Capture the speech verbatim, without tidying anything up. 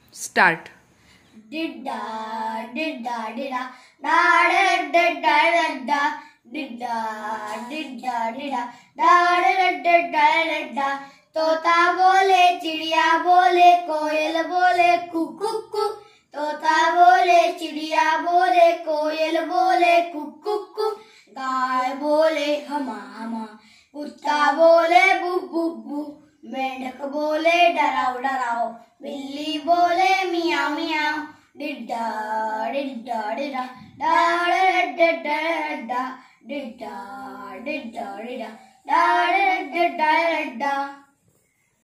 Start. डिड्डा डिड्डा डिडा डा डिड्डा डिड्डा डिड्डा डिड्डा डिडा डा डिड्डा डिड्डा। तोता बोले, चिड़िया बोले, कोयल बोले कुकु कु। तोता बोले, चिड़िया बोले, कोयल बोले कुकु कु। गाय बोले हमा हमा, कुत्ता बोले बु बु बु। मेंढक बोले डराओ डराओ, बिल्ली बोले मियाओ मियाओ। डिड्डा डिड्डा डिडा डा डिड्डा डिड्डा डिड्डा डिड्डा डिडा डा डिड्डा डिड्डा।